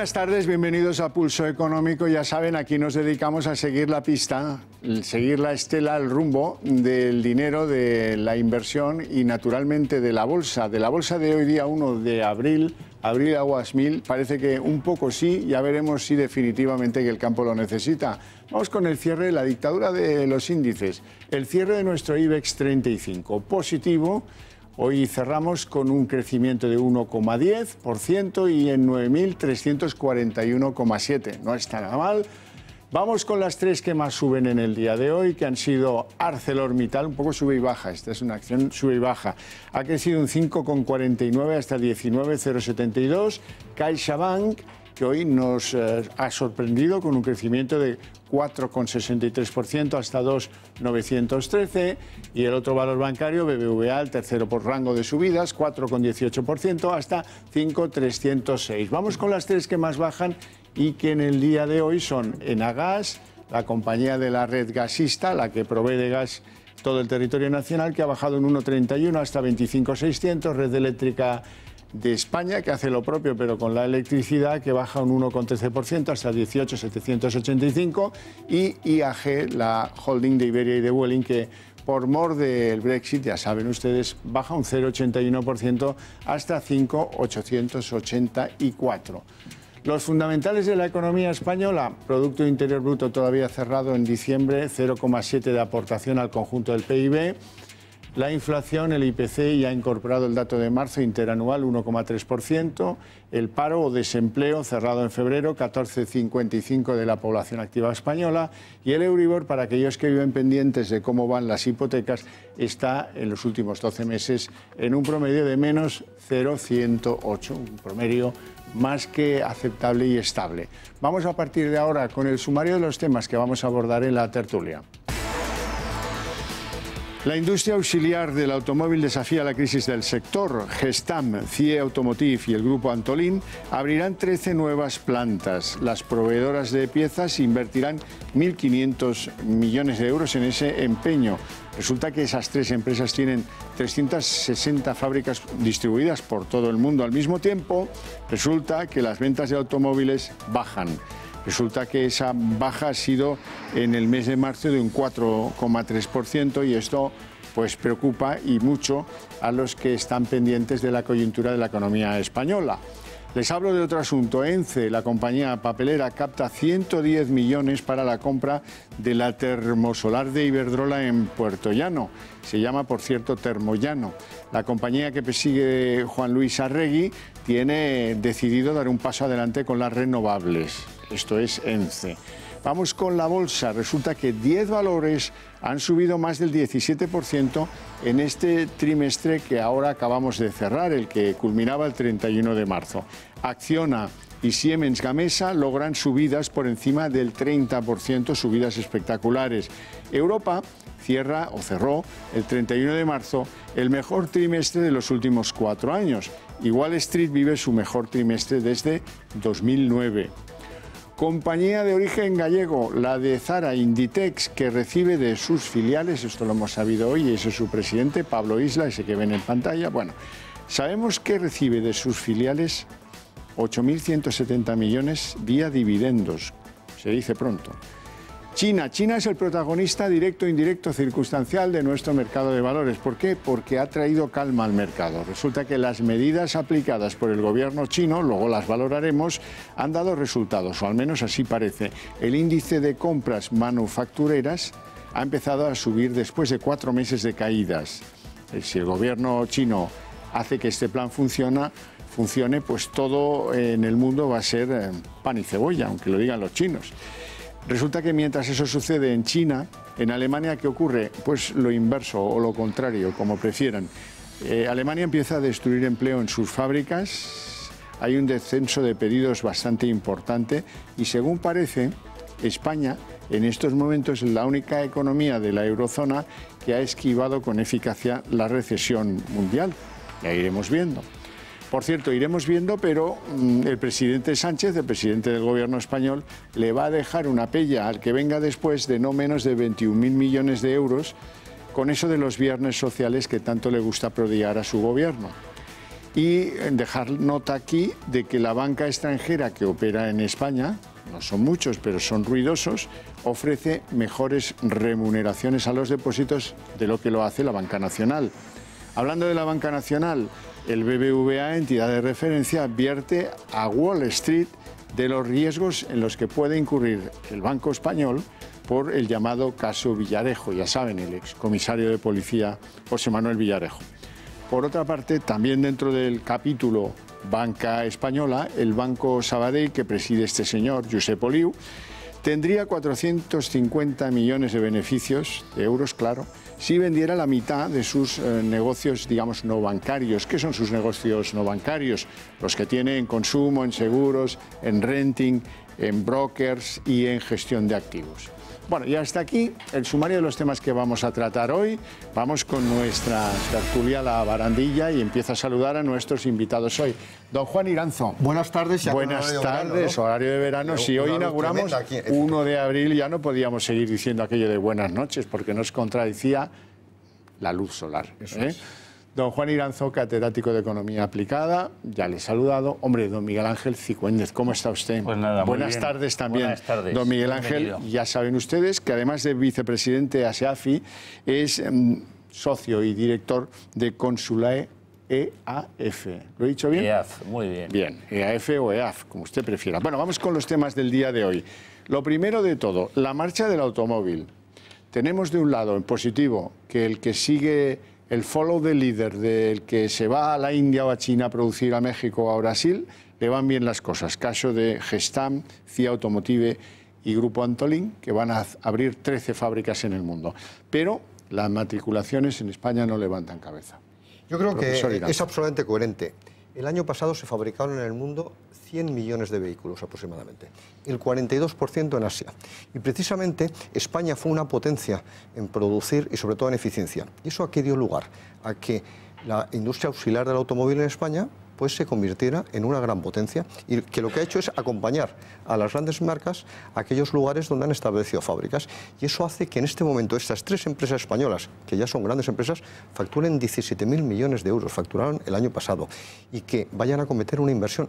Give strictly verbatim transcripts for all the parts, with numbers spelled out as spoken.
Buenas tardes, bienvenidos a Pulso Económico. Ya saben, aquí nos dedicamos a seguir la pista, seguir la estela, el rumbo del dinero, de la inversión y naturalmente de la bolsa. De la bolsa de hoy día uno de abril, abril aguas mil, parece que un poco sí, ya veremos si definitivamente que el campo lo necesita. Vamos con el cierre, la dictadura de los índices. El cierre de nuestro IBEX treinta y cinco, positivo. Hoy cerramos con un crecimiento de uno coma diez por ciento y en nueve mil trescientos cuarenta y uno coma siete. No está nada mal. Vamos con las tres que más suben en el día de hoy, que han sido ArcelorMittal, un poco sube y baja. Esta es una acción sube y baja. Ha crecido un cinco coma cuarenta y nueve hasta diecinueve coma cero setenta y dos. CaixaBank, que hoy nos eh, ha sorprendido con un crecimiento de cuatro coma sesenta y tres por ciento hasta dos mil novecientos trece, y el otro valor bancario, B B V A, el tercero por rango de subidas, cuatro coma dieciocho por ciento hasta cinco mil trescientos seis. Vamos con las tres que más bajan y que en el día de hoy son Enagas, la compañía de la red gasista, la que provee de gas todo el territorio nacional, que ha bajado en uno coma treinta y uno hasta veinticinco mil seiscientos, Red Eléctrica de España, que hace lo propio pero con la electricidad, que baja un uno coma trece por ciento hasta dieciocho mil setecientos ochenta y cinco, y I A G, la holding de Iberia y de Vueling, que por mor del Brexit, ya saben ustedes, baja un cero coma ochenta y uno por ciento hasta cinco mil ochocientos ochenta y cuatro. Los fundamentales de la economía española: Producto Interior Bruto todavía cerrado en diciembre, cero coma siete de aportación al conjunto del P I B. La inflación, el I P C, ya ha incorporado el dato de marzo interanual, uno coma tres por ciento. El paro o desempleo cerrado en febrero, catorce coma cincuenta y cinco de la población activa española. Y el Euribor, para aquellos que viven pendientes de cómo van las hipotecas, está en los últimos doce meses en un promedio de menos cero coma ciento ocho, un promedio más que aceptable y estable. Vamos a partir de ahora con el sumario de los temas que vamos a abordar en la tertulia. La industria auxiliar del automóvil desafía la crisis del sector. Gestam, C I E Automotive y el grupo Antolín abrirán trece nuevas plantas. Las proveedoras de piezas invertirán mil quinientos millones de euros en ese empeño. Resulta que esas tres empresas tienen trescientas sesenta fábricas distribuidas por todo el mundo. Al mismo tiempo, resulta que las ventas de automóviles bajan. Resulta que esa baja ha sido en el mes de marzo de un cuatro coma tres por ciento, y esto pues preocupa y mucho a los que están pendientes de la coyuntura de la economía española. Les hablo de otro asunto. ENCE, la compañía papelera, capta ciento diez millones para la compra de la termosolar de Iberdrola en Puerto Llano. Se llama, por cierto, Termollano. La compañía que persigue Juan Luis Arregui tiene decidido dar un paso adelante con las renovables. Esto es ENCE. Vamos con la bolsa. Resulta que diez valores han subido más del diecisiete por ciento en este trimestre que ahora acabamos de cerrar, el que culminaba el treinta y uno de marzo. Acciona y Siemens Gamesa logran subidas por encima del treinta por ciento, subidas espectaculares. Europa cierra o cerró el treinta y uno de marzo el mejor trimestre de los últimos cuatro años. Y Wall Street vive su mejor trimestre desde dos mil nueve. Compañía de origen gallego, la de Zara Inditex, que recibe de sus filiales, esto lo hemos sabido hoy, y ese es su presidente, Pablo Isla, ese que ven en pantalla. Bueno, sabemos que recibe de sus filiales ocho mil ciento setenta millones vía dividendos, se dice pronto. China. China es el protagonista directo, indirecto, circunstancial de nuestro mercado de valores. ¿Por qué? Porque ha traído calma al mercado. Resulta que las medidas aplicadas por el gobierno chino, luego las valoraremos, han dado resultados, o al menos así parece. El índice de compras manufactureras ha empezado a subir después de cuatro meses de caídas. Si el gobierno chino hace que este plan funcione, funcione, pues todo en el mundo va a ser pan y cebolla, aunque lo digan los chinos. Resulta que mientras eso sucede en China, en Alemania, ¿qué ocurre? Pues lo inverso o lo contrario, como prefieran. Eh, Alemania empieza a destruir empleo en sus fábricas, hay un descenso de pedidos bastante importante y, según parece, España en estos momentos es la única economía de la eurozona que ha esquivado con eficacia la recesión mundial. Ya iremos viendo. Por cierto, iremos viendo, pero mmm, el presidente Sánchez, el presidente del gobierno español, le va a dejar una pella al que venga después de no menos de veintiún mil millones de euros con eso de los viernes sociales que tanto le gusta prodigar a su gobierno. Y dejar nota aquí de que la banca extranjera que opera en España, no son muchos, pero son ruidosos, ofrece mejores remuneraciones a los depósitos de lo que lo hace la banca nacional. Hablando de la banca nacional, el B B V A, entidad de referencia, advierte a Wall Street de los riesgos en los que puede incurrir el Banco Español por el llamado caso Villarejo, ya saben, el excomisario de policía José Manuel Villarejo. Por otra parte, también dentro del capítulo Banca Española, el Banco Sabadell, que preside este señor, Josep Oliu, tendría cuatrocientos cincuenta millones de beneficios, de euros, claro, si vendiera la mitad de sus eh, negocios, digamos, no bancarios. ¿Qué son sus negocios no bancarios? Los que tiene en consumo, en seguros, en renting, en brokers y en gestión de activos. Bueno, y hasta aquí el sumario de los temas que vamos a tratar hoy. Vamos con nuestra tertulia La Barandilla y empiezo a saludar a nuestros invitados hoy. Don Juan Iranzo. Buenas tardes. Ya Buenas horario tardes, verano, ¿no? horario de verano. Si hoy inauguramos uno de abril, ya no podíamos seguir diciendo aquello de buenas noches, porque nos contradecía la luz solar. Eso ¿eh? es. Don Juan Iranzo, catedrático de Economía Aplicada, ya le he saludado. Hombre, don Miguel Ángel Cicuéndez, ¿cómo está usted? Pues nada, muy Buenas bien. tardes también. Buenas tardes. Don Miguel Ángel, Bienvenido. ya saben ustedes que además de vicepresidente de ASEAFI, es mm, socio y director de Consulae E A F. ¿Lo he dicho bien? E A F, muy bien. Bien, E A F o E A F, como usted prefiera. Bueno, vamos con los temas del día de hoy. Lo primero de todo, la marcha del automóvil. Tenemos de un lado en positivo que el que sigue el follow the leader, del que se va a la India o a China a producir a México o a Brasil, le van bien las cosas. Caso de Gestam, C I A Automotive y Grupo Antolin, que van a abrir trece fábricas en el mundo. Pero las matriculaciones en España no levantan cabeza. Yo creo Profesor que Iranzo. es absolutamente coherente. El año pasado se fabricaron en el mundo cien millones de vehículos aproximadamente, el cuarenta y dos por ciento en Asia. Y precisamente España fue una potencia en producir y sobre todo en eficiencia. ¿Y eso a qué dio lugar? A que la industria auxiliar del automóvil en España pues se convirtiera en una gran potencia y que lo que ha hecho es acompañar a las grandes marcas a aquellos lugares donde han establecido fábricas. Y eso hace que en este momento estas tres empresas españolas, que ya son grandes empresas, facturen diecisiete mil millones de euros, facturaron el año pasado, y que vayan a cometer una inversión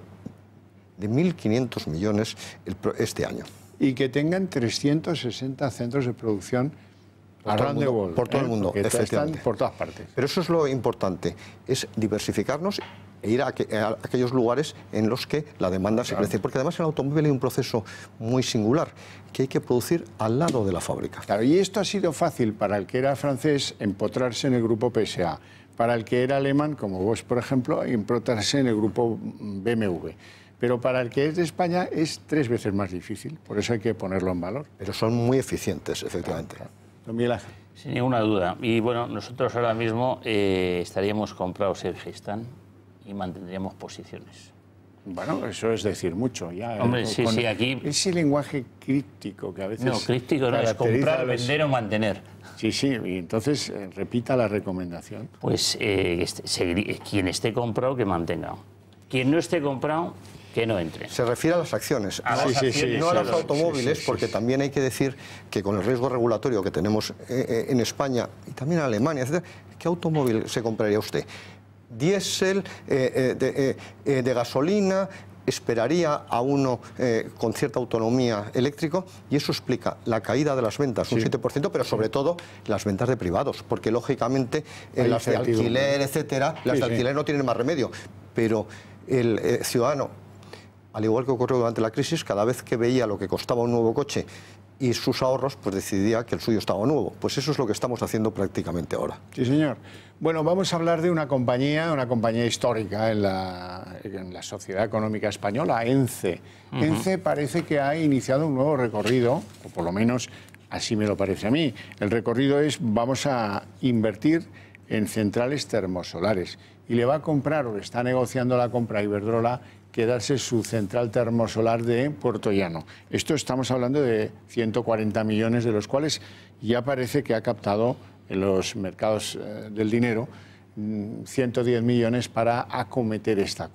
de mil quinientos millones el, este año. Y que tengan trescientos sesenta centros de producción Por todo el mundo, world, por todo el ¿eh? mundo, Porque efectivamente. están por todas partes. Pero eso es lo importante, es diversificarnos e ir a, que, a aquellos lugares en los que la demanda se crece. Porque además en el automóvil hay un proceso muy singular, que hay que producir al lado de la fábrica. Claro, y esto ha sido fácil para el que era francés empotrarse en el grupo P S A, para el que era alemán, como vos, por ejemplo, empotrarse en el grupo B M W. Pero para el que es de España es tres veces más difícil, por eso hay que ponerlo en valor. Pero son muy eficientes, efectivamente. Claro. Don Miguel Ángel. Sin ninguna duda. Y bueno, nosotros ahora mismo eh, estaríamos comprados en Gestam y mantendríamos posiciones. Bueno, eso es decir mucho. Ya, Hombre, eh, sí, con sí, aquí... Ese lenguaje críptico que a veces... No, crítico no, es caracteriza comprar, a los- vender o mantener. Sí, sí, y entonces eh, repita la recomendación. Pues eh, este- seguir- quien esté comprado, que mantenga. Quien no esté comprado, que no entre. Se refiere a las acciones, A no, las sí, sí, acciones, no a sí, los sí, automóviles, sí, sí, porque sí. también hay que decir que con el riesgo regulatorio que tenemos eh, eh, en España y también en Alemania, etcétera, ¿qué automóvil se compraría usted? ¿Diésel, eh, eh, de, eh, eh, de gasolina? ¿Esperaría a uno eh, con cierta autonomía eléctrico? Y eso explica la caída de las ventas, un Sí. siete por ciento, pero sobre todo las ventas de privados, porque lógicamente eh, Hay las de incertidumbre. alquiler, etcétera, las Sí, de sí. alquiler no tienen más remedio, pero el eh, ciudadano, al igual que ocurrió durante la crisis, cada vez que veía lo que costaba un nuevo coche y sus ahorros, pues decidía que el suyo estaba nuevo. Pues eso es lo que estamos haciendo prácticamente ahora. Sí, señor. Bueno, vamos a hablar de una compañía, una compañía histórica en la, en la sociedad económica española, ENCE. Uh-huh. ENCE parece que ha iniciado un nuevo recorrido, o por lo menos así me lo parece a mí. El recorrido es, vamos a invertir en centrales termosolares. Y le va a comprar, o está negociando la compra a Iberdrola, quedarse su central termosolar de Puerto Llano. Esto estamos hablando de ciento cuarenta millones, de los cuales ya parece que ha captado en los mercados eh, del dinero ciento diez millones para acometer esta compra.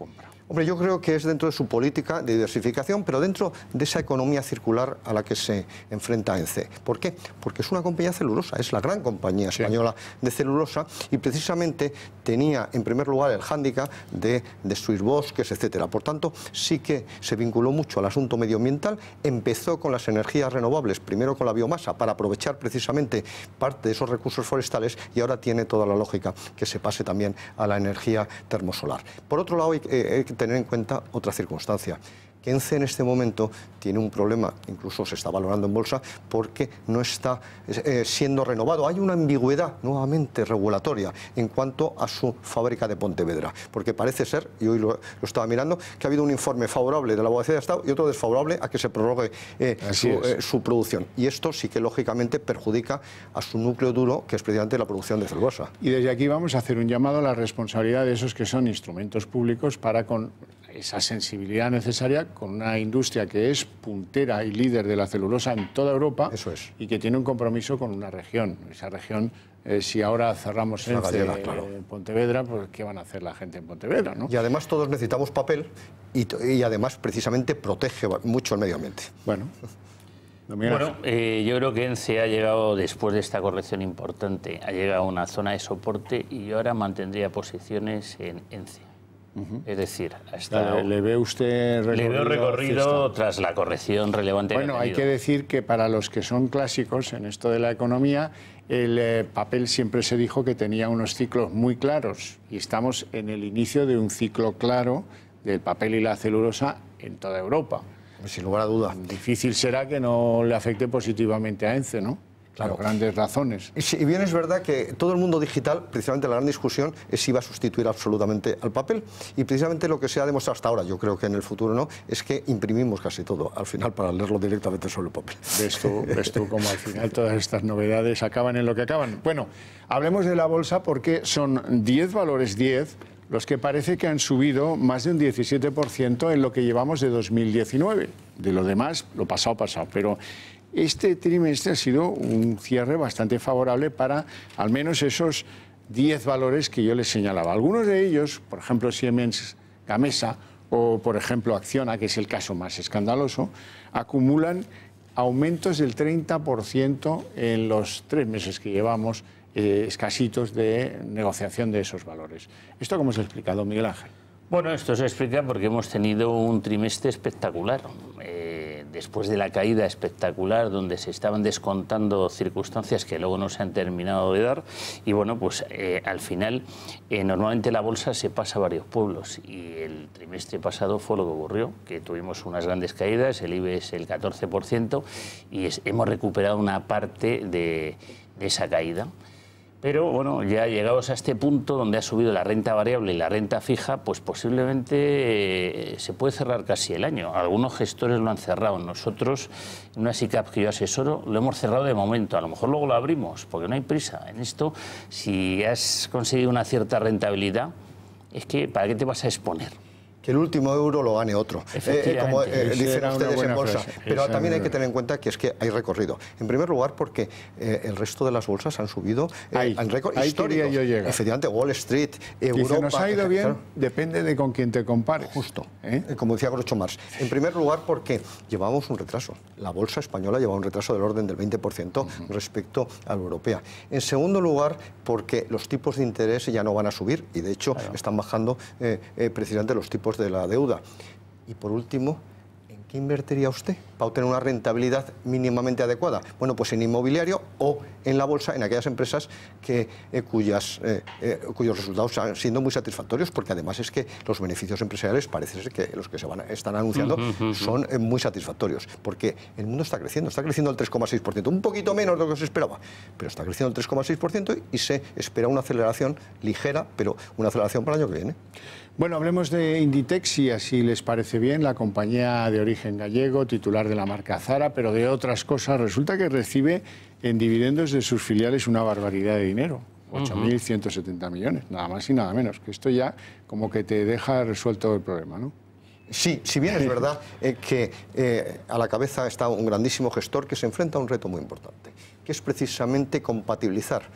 Hombre, yo creo que es dentro de su política de diversificación, pero dentro de esa economía circular a la que se enfrenta ENCE. ¿Por qué? Porque es una compañía celulosa, es la gran compañía española sí. de celulosa y precisamente tenía en primer lugar el hándicap de destruir bosques, etcétera. Por tanto, sí que se vinculó mucho al asunto medioambiental, empezó con las energías renovables, primero con la biomasa, para aprovechar precisamente parte de esos recursos forestales y ahora tiene toda la lógica que se pase también a la energía termosolar. Por otro lado, hay, eh, hay que tener en cuenta otra circunstancia, que ENCE en este momento tiene un problema, incluso se está valorando en bolsa, porque no está eh, siendo renovado. Hay una ambigüedad nuevamente regulatoria en cuanto a su fábrica de Pontevedra, porque parece ser, y hoy lo, lo estaba mirando, que ha habido un informe favorable de la Abogacía de Estado y otro desfavorable a que se prorrogue eh, su, eh, su producción. Y esto sí que lógicamente perjudica a su núcleo duro, que es precisamente la producción de celulosa. Y desde aquí vamos a hacer un llamado a la responsabilidad de esos que son instrumentos públicos para con esa sensibilidad necesaria con una industria que es puntera y líder de la celulosa en toda Europa. Eso es. Y que tiene un compromiso con una región. Esa región, eh, si ahora cerramos en claro. Pontevedra, pues ¿qué van a hacer la gente en Pontevedra, ¿no? Y además todos necesitamos papel y, y además precisamente protege mucho el medio ambiente. Bueno. Bueno, eh, yo creo que ENCE ha llegado, después de esta corrección importante, ha llegado a una zona de soporte y yo ahora mantendría posiciones en ENCE. Uh-huh. Es decir, hasta ¿Le, ¿le ve usted recorrido? Le veo recorrido tras la corrección relevante. Bueno, que hay que decir que para los que son clásicos en esto de la economía, el eh, papel siempre se dijo que tenía unos ciclos muy claros y estamos en el inicio de un ciclo claro del papel y la celulosa en toda Europa. Sin lugar a dudas. Difícil será que no le afecte positivamente a ENCE, ¿no? Claro, por grandes razones. Y, si, y bien es verdad que todo el mundo digital, precisamente la gran discusión es si va a sustituir absolutamente al papel. Y precisamente lo que se ha demostrado hasta ahora, yo creo que en el futuro no, es que imprimimos casi todo, al final, para leerlo directamente sobre el papel. Ves tú, ves tú cómo al final todas estas novedades acaban en lo que acaban. Bueno, hablemos de la bolsa porque son diez valores, diez, los que parece que han subido más de un diecisiete por ciento en lo que llevamos de dos mil diecinueve. De lo demás, lo pasado, pasado. Pero este trimestre ha sido un cierre bastante favorable para al menos esos diez valores que yo les señalaba. Algunos de ellos, por ejemplo Siemens Gamesa o por ejemplo Acciona, que es el caso más escandaloso, acumulan aumentos del treinta por ciento en los tres meses que llevamos eh, escasitos de negociación de esos valores. ¿Esto cómo se ha explicado, Miguel Ángel? Bueno, esto se explica porque hemos tenido un trimestre espectacular. Eh, después de la caída espectacular, donde se estaban descontando circunstancias que luego no se han terminado de dar, y bueno, pues eh, al final, eh, normalmente la bolsa se pasa a varios pueblos, y el trimestre pasado fue lo que ocurrió, que tuvimos unas grandes caídas, el IBEX el catorce por ciento, y es, hemos recuperado una parte de, de esa caída. Pero bueno, ya llegados a este punto donde ha subido la renta variable y la renta fija, pues posiblemente eh, se puede cerrar casi el año. Algunos gestores lo han cerrado. Nosotros, en una SICAP que yo asesoro, lo hemos cerrado de momento. A lo mejor luego lo abrimos, porque no hay prisa. En esto, si has conseguido una cierta rentabilidad, es que ¿para qué te vas a exponer? Que el último euro lo gane otro, eh, como eh, dicen ustedes en bolsa. Frase. Pero Esa también hay que tener en cuenta que es que hay recorrido. En primer lugar, porque eh, el resto de las bolsas han subido eh, en récord histórico. Efectivamente, Wall Street, Europa... Si nos ha ido bien, claro, depende de con quién te compares. Justo, ¿eh? Como decía Groucho Marx. En primer lugar, porque llevamos un retraso. La bolsa española lleva un retraso del orden del veinte por ciento uh-huh. respecto a la europea. En segundo lugar, porque los tipos de interés ya no van a subir y, de hecho, claro, están bajando eh, eh, precisamente los tipos de la deuda. Y por último, ¿en qué invertiría usted para obtener una rentabilidad mínimamente adecuada? Bueno, pues en inmobiliario o en la bolsa, en aquellas empresas que, eh, cuyas, eh, eh, cuyos resultados han siendo muy satisfactorios, porque además es que los beneficios empresariales parece ser que los que se van a, están anunciando uh-huh, uh-huh. son eh, muy satisfactorios, porque el mundo está creciendo, está creciendo el tres coma seis por ciento, un poquito menos de lo que se esperaba, pero está creciendo el tres coma seis por ciento y se espera una aceleración ligera, pero una aceleración para el año que viene. Bueno, hablemos de Inditex, si así les parece bien, la compañía de origen gallego, titular de la marca Zara, pero de otras cosas. Resulta que recibe en dividendos de sus filiales una barbaridad de dinero, ocho mil ciento setenta millones, nada más y nada menos, que esto ya como que te deja resuelto el problema, ¿no? Sí, si bien es verdad eh, que eh, a la cabeza está un grandísimo gestor que se enfrenta a un reto muy importante, que es precisamente compatibilizar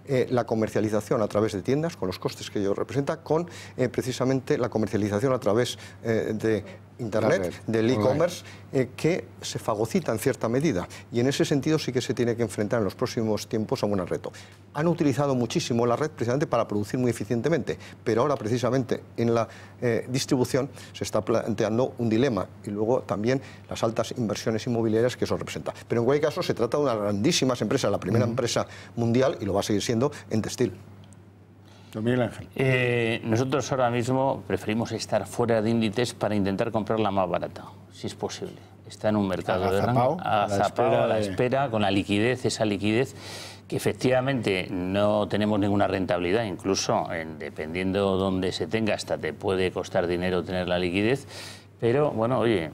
eh, la comercialización a través de tiendas, con los costes que ello representa, con eh, precisamente la comercialización a través eh, de Internet, del e-commerce, eh, que se fagocita en cierta medida. Y en ese sentido sí que se tiene que enfrentar en los próximos tiempos a un reto. Han utilizado muchísimo la red precisamente para producir muy eficientemente, pero ahora precisamente en la eh, distribución se está planteando un dilema y luego también las altas inversiones inmobiliarias que eso representa. Pero en cualquier caso se trata de unas grandísimas empresas, la primera uh-huh. empresa mundial, y lo va a seguir siendo en textil. Don Miguel Ángel. Eh, nosotros ahora mismo preferimos estar fuera de Inditex para intentar comprarla más barata, si es posible. Está en un mercado de rango, agazapado, a la espera, con la liquidez, esa liquidez que efectivamente no tenemos ninguna rentabilidad, incluso en, dependiendo dónde se tenga, hasta te puede costar dinero tener la liquidez, pero bueno, oye,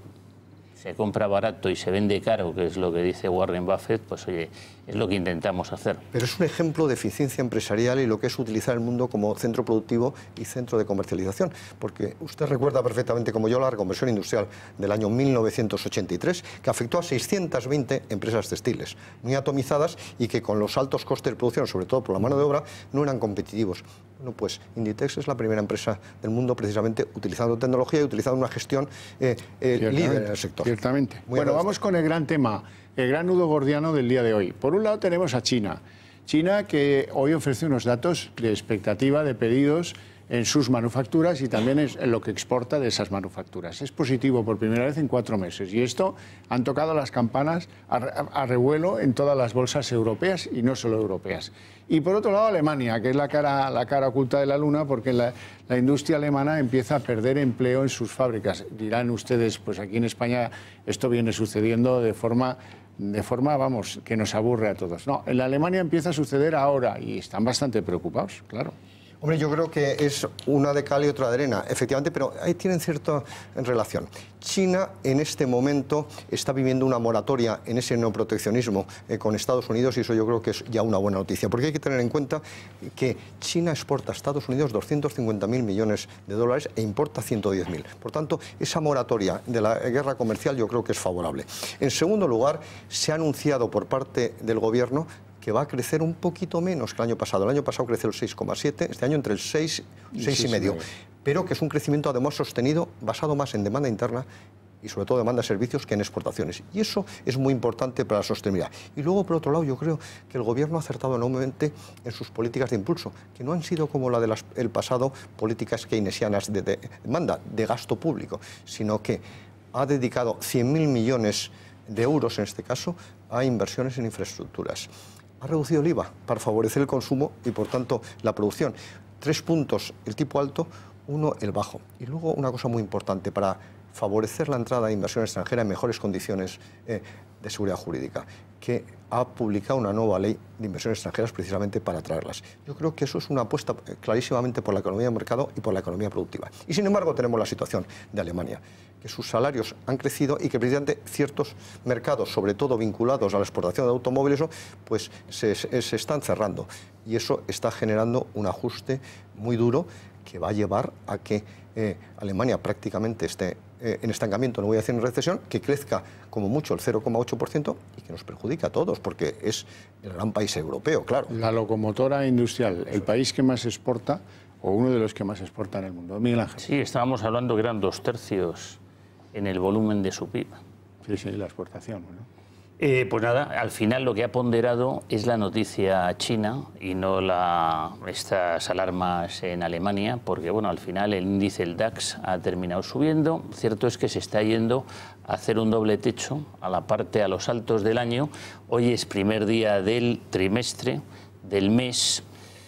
se compra barato y se vende caro, que es lo que dice Warren Buffett, pues oye, es lo que intentamos hacer. Pero es un ejemplo de eficiencia empresarial y lo que es utilizar el mundo como centro productivo y centro de comercialización. Porque usted recuerda perfectamente, como yo, la reconversión industrial del año mil novecientos ochenta y tres, que afectó a seiscientas veinte empresas textiles, muy atomizadas y que con los altos costes de producción, sobre todo por la mano de obra, no eran competitivos. Bueno, pues Inditex es la primera empresa del mundo precisamente utilizando tecnología y utilizando una gestión eh, eh, líder en el sector. Ciertamente. Muy bueno, vamos con el gran tema, el gran nudo gordiano del día de hoy. Por un lado tenemos a China. China que hoy ofrece unos datos de expectativa de pedidos en sus manufacturas y también en lo que exporta de esas manufacturas. Es positivo por primera vez en cuatro meses y esto han tocado las campanas a, a revuelo en todas las bolsas europeas y no solo europeas. Y por otro lado Alemania, que es la cara, la cara oculta de la luna, porque la, la industria alemana empieza a perder empleo en sus fábricas. Dirán ustedes, pues aquí en España esto viene sucediendo de forma... de forma, vamos, que nos aburre a todos. No, en la Alemania empieza a suceder ahora y están bastante preocupados, claro. Hombre, yo creo que es una de cal y otra de arena, efectivamente, pero ahí tienen cierta relación. China en este momento está viviendo una moratoria en ese neoproteccionismo eh, con Estados Unidos y eso yo creo que es ya una buena noticia, porque hay que tener en cuenta que China exporta a Estados Unidos doscientos cincuenta mil millones de dólares e importa ciento diez mil. Por tanto, esa moratoria de la guerra comercial yo creo que es favorable. En segundo lugar, se ha anunciado por parte del gobierno que va a crecer un poquito menos que el año pasado. El año pasado creció el seis coma siete, este año entre el seis y seis coma cinco, pero que es un crecimiento además sostenido, basado más en demanda interna y sobre todo demanda de servicios que en exportaciones. Y eso es muy importante para la sostenibilidad. Y luego, por otro lado, yo creo que el gobierno ha acertado enormemente en sus políticas de impulso, que no han sido como la del pasado, políticas keynesianas de, de demanda, de gasto público, sino que ha dedicado cien mil millones de euros, en este caso, a inversiones en infraestructuras. Ha reducido el I V A para favorecer el consumo y, por tanto, la producción. Tres puntos el tipo alto, uno el bajo. Y luego una cosa muy importante para favorecer la entrada de inversión extranjera en mejores condiciones eh, de seguridad jurídica, que ha publicado una nueva ley de inversiones extranjeras precisamente para atraerlas. Yo creo que eso es una apuesta clarísimamente por la economía de mercado y por la economía productiva. Y sin embargo tenemos la situación de Alemania, que sus salarios han crecido y que precisamente ciertos mercados, sobre todo vinculados a la exportación de automóviles, pues se, se están cerrando. Y eso está generando un ajuste muy duro que va a llevar a que eh, Alemania prácticamente esté eh, en estancamiento, no voy a decir en recesión, que crezca como mucho el cero coma ocho por ciento y que nos perjudica a todos, porque es el gran país europeo, claro. La locomotora industrial, el país que más exporta, o uno de los que más exporta en el mundo. Miguel Ángel. Sí, estábamos hablando que eran dos tercios en el volumen de su P I B. Sí, sí, la exportación, ¿no? Eh, pues nada, al final lo que ha ponderado es la noticia china y no la, estas alarmas en Alemania, porque bueno, al final el índice, el DAX, ha terminado subiendo. Cierto es que se está yendo a hacer un doble techo a la parte, a los altos del año. Hoy es primer día del trimestre, del mes.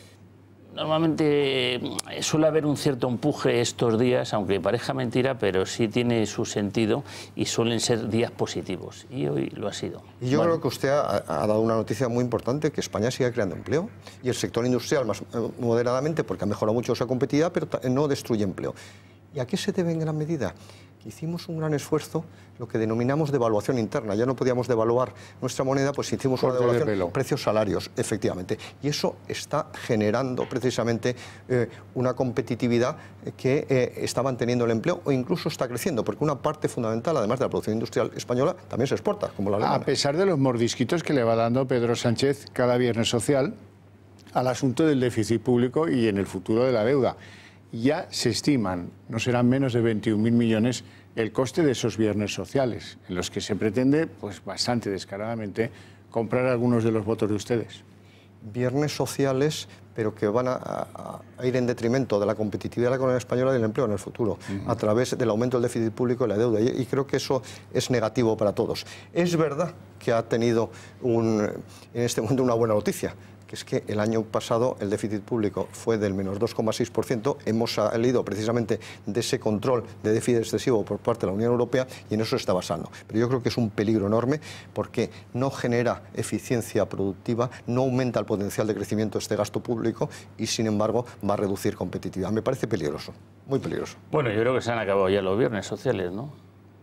Normalmente suele haber un cierto empuje estos días, aunque parezca mentira, pero sí tiene su sentido y suelen ser días positivos. Y hoy lo ha sido. Y yo bueno. creo que usted ha, ha dado una noticia muy importante, que España sigue creando empleo. Y el sector industrial más eh, moderadamente, porque ha mejorado mucho esa competitividad, pero no destruye empleo. ¿Y a qué se debe en gran medida? Hicimos un gran esfuerzo, lo que denominamos devaluación interna. Ya no podíamos devaluar nuestra moneda, pues hicimos una devaluación precios-salarios, efectivamente. Y eso está generando precisamente eh, una competitividad que eh, está manteniendo el empleo o incluso está creciendo, porque una parte fundamental, además de la producción industrial española, también se exporta, como la alemana. A pesar de los mordisquitos que le va dando Pedro Sánchez cada viernes social, al asunto del déficit público y en el futuro de la deuda. Ya se estiman, no serán menos de veintiún mil millones el coste de esos viernes sociales, en los que se pretende, pues bastante descaradamente, comprar algunos de los votos de ustedes. Viernes sociales, pero que van a, a, a ir en detrimento de la competitividad de la economía española y del empleo en el futuro, uh-huh. a través del aumento del déficit público y la deuda. Y, y creo que eso es negativo para todos. Es verdad que ha tenido un, en este momento una buena noticia, que es que el año pasado el déficit público fue del menos dos coma seis por ciento, hemos salido precisamente de ese control de déficit excesivo por parte de la Unión Europea y en eso se está basando. Pero yo creo que es un peligro enorme porque no genera eficiencia productiva, no aumenta el potencial de crecimiento de este gasto público y sin embargo va a reducir competitividad. Me parece peligroso, muy peligroso. Bueno, yo creo que se han acabado ya los viernes sociales, ¿no?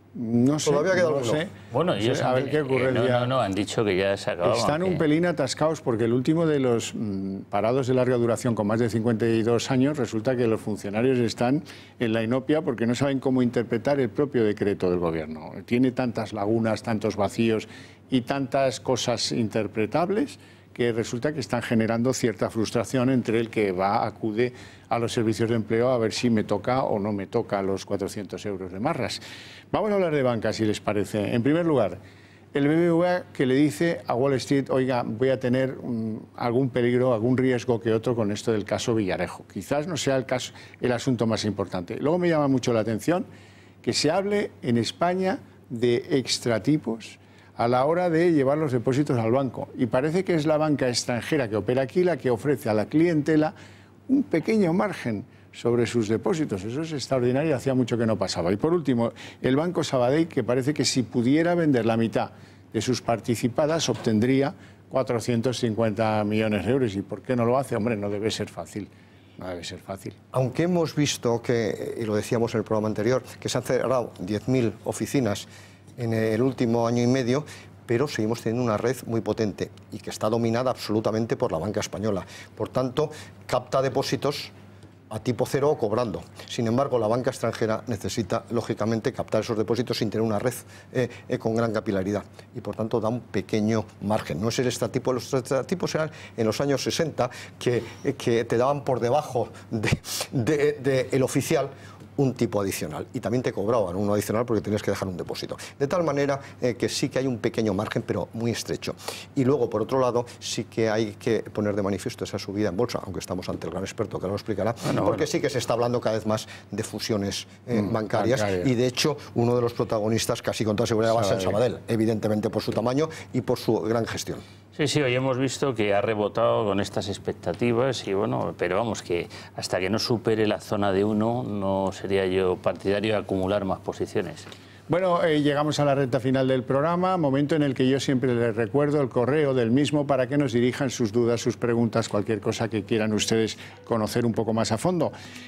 No sé, todavía queda no sé. Bueno, ellos a ver han, qué ocurre. Eh, no, ya. no, no, han dicho que ya se acababan. Están que... un pelín atascados porque el último de los mmm, parados de larga duración con más de cincuenta y dos años resulta que los funcionarios están en la inopia porque no saben cómo interpretar el propio decreto del gobierno. Tiene tantas lagunas, tantos vacíos y tantas cosas interpretables que resulta que están generando cierta frustración entre el que va, acude a los servicios de empleo a ver si me toca o no me toca los cuatrocientos euros de marras. Vamos a hablar de banca, si les parece. En primer lugar, el B B V A que le dice a Wall Street, oiga, voy a tener um, algún peligro, algún riesgo que otro con esto del caso Villarejo. Quizás no sea el, caso, el asunto más importante. Luego me llama mucho la atención que se hable en España de extratipos a la hora de llevar los depósitos al banco. Y parece que es la banca extranjera que opera aquí la que ofrece a la clientela un pequeño margen sobre sus depósitos. Eso es extraordinario, hacía mucho que no pasaba. Y por último, el Banco Sabadell, que parece que si pudiera vender la mitad de sus participadas obtendría cuatrocientos cincuenta millones de euros. ¿Y por qué no lo hace? Hombre, no debe ser fácil. No debe ser fácil. Aunque hemos visto que, y lo decíamos en el programa anterior, que se han cerrado diez mil oficinas en el último año y medio, pero seguimos teniendo una red muy potente y que está dominada absolutamente por la banca española. Por tanto, capta depósitos a tipo cero o cobrando. Sin embargo, la banca extranjera necesita, lógicamente, captar esos depósitos sin tener una red eh, eh, con gran capilaridad. Y, por tanto, da un pequeño margen. No es el extratipo. Los extratipos eran en los años sesenta que, eh, que te daban por debajo del de, de, de oficial un tipo adicional y también te cobraban uno adicional porque tenías que dejar un depósito. De tal manera eh, que sí que hay un pequeño margen, pero muy estrecho. Y luego, por otro lado, sí que hay que poner de manifiesto esa subida en bolsa, aunque estamos ante el gran experto que lo explicará, bueno, porque bueno. sí que se está hablando cada vez más de fusiones eh, mm, bancarias bancaria. Y, de hecho, uno de los protagonistas, casi con toda seguridad, va a ser Sabadell, evidentemente por su tamaño y por su gran gestión. Sí, sí, hoy hemos visto que ha rebotado con estas expectativas y bueno, pero vamos, que hasta que no supere la zona de uno no sería yo partidario de acumular más posiciones. Bueno, eh, llegamos a la recta final del programa, momento en el que yo siempre les recuerdo el correo del mismo para que nos dirijan sus dudas, sus preguntas, cualquier cosa que quieran ustedes conocer un poco más a fondo.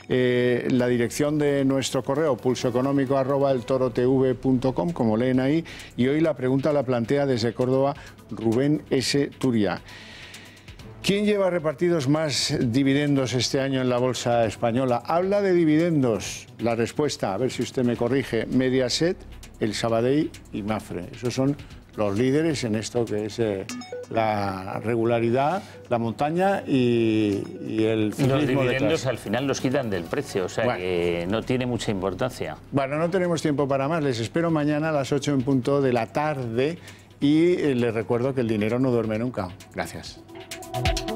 Eh, la dirección de nuestro correo, pulsoeconómico arroba eltorotv punto com, como leen ahí, y hoy la pregunta la plantea desde Córdoba Rubén S. Turia. ¿Quién lleva repartidos más dividendos este año en la bolsa española? Habla de dividendos. La respuesta, a ver si usted me corrige, Mediaset, el Sabadell y Mapfre. Esos son los líderes en esto que es eh, la regularidad, la montaña y, y el ciclismo. Los dividendos detrás. Al final los quitan del precio, o sea bueno. que no tiene mucha importancia. Bueno, no tenemos tiempo para más. Les espero mañana a las ocho en punto de la tarde y eh, les recuerdo que el dinero no duerme nunca. Gracias.